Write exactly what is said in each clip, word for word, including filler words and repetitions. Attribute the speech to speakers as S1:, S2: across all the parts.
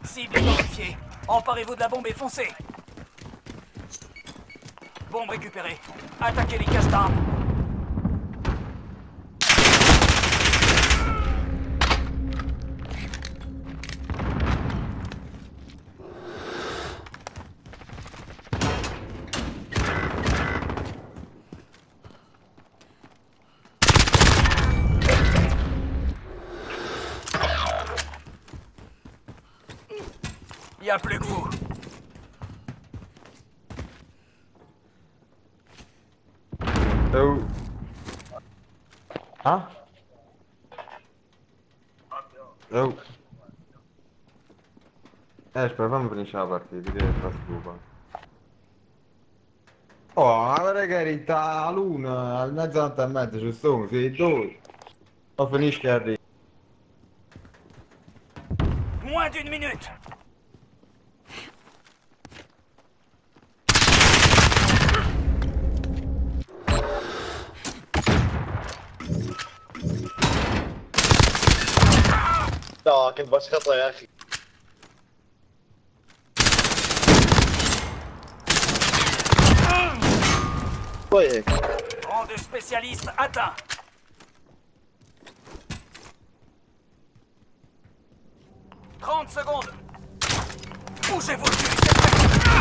S1: Cible identifiée. Emparez-vous de la bombe et foncez. Bombe récupérée. Attaquez les caches d'armes. Il n'y a plus que vous.
S2: Oh. Hein? Oh. Eh, je peux pas me finire la partita, che fa stufa. Oh, la verità, all'una, al mezzanotte e mezza ci sono, sei due. Ma finisce a dire.
S1: Moins d'une minute.
S3: لا كنت بسقطه يا اخي. طيب
S1: Rang de spécialiste atteint. trente secondes. Bougez vos culs, c'est prêt.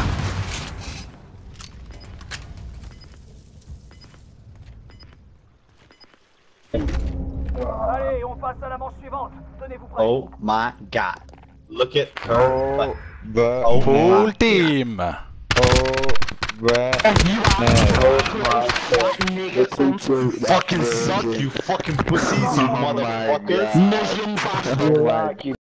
S1: Allez, on passe à la manche suivante. Tenez-vous prêts.
S3: Oh my god. Look at
S2: Oh, the
S3: Oh,
S4: Full team!
S2: Oh, the
S3: fucking suck, you fucking pussies, you motherfuckers.
S2: Muslim bastard.